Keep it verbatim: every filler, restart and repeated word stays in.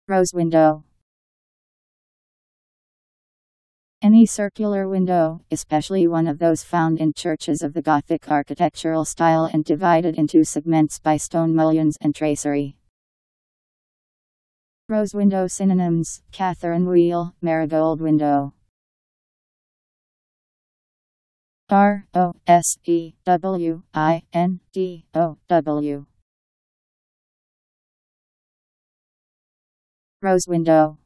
Rose window. Any circular window, especially one of those found in churches of the Gothic architectural style and divided into segments by stone mullions and tracery. Rose window synonyms: Catherine wheel, marigold window. R O S E W I N D O W. Rose window.